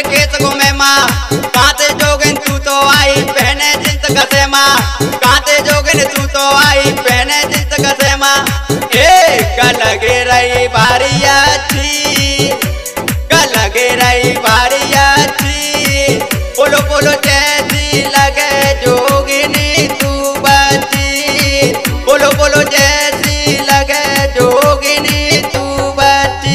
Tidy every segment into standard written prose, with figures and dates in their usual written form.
के केस घूमे माँ कांते जोगिन तू तो आई पहने जिंस कसे माँ कांते जोगिन तू तो आई पहने जिंस कसे माँ लगे रही भारी अच्छी लगे रही भारी अच्छी बोलो बोलो जैसी लगे जोगिनी तू बची बोलो बोलो जैसी लगे जोगिनी तू बची।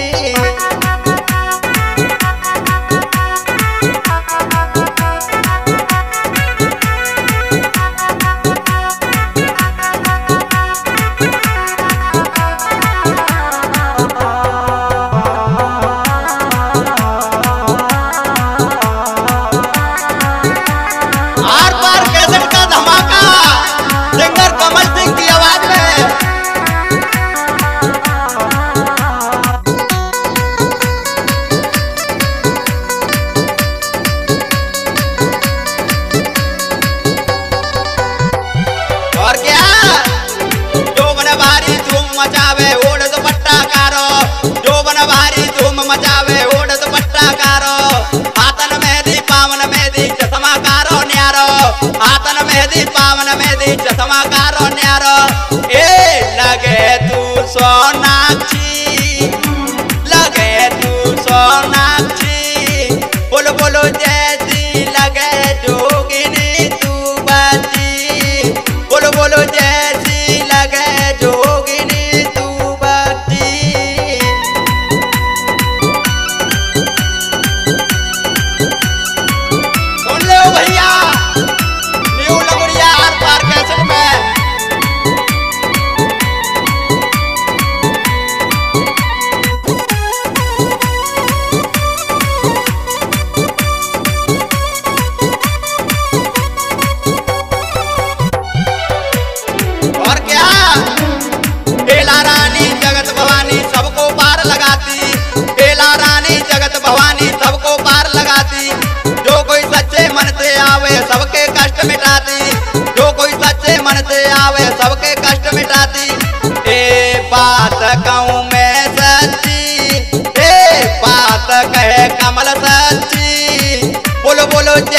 मचावे ओढ़ दुपट्टा कारो जो बन भारी धूम मचावे ओढ़ दुपट्टा कारो हाथन मेहदी पावन मेहदी चश्मा कारो न्यारो हाथन मेहदी पावन मेहदी चश्मा कारो न्यारो लगे तू सोनाक्षी लगे तू सोनाक्षी बोलो बोलो जैसी लगे जोगिनी तू बची बोलो बोलो जैसी लगे जोगिनी भैया न्यू लगुड़िया आर पार कैसेट में। और क्या बेला रानी जगत भवानी सबको पार लगाती बेला रानी जगत भवानी सबको पार लगाती जो कोई सच्चे मन से आवे सबके कष्ट मिटाती जो कोई सच्चे मन से आवे सबके कष्ट मिटाती बात कहूँ मैं सच्ची बात कहे कमल सच्ची बोलो बोलो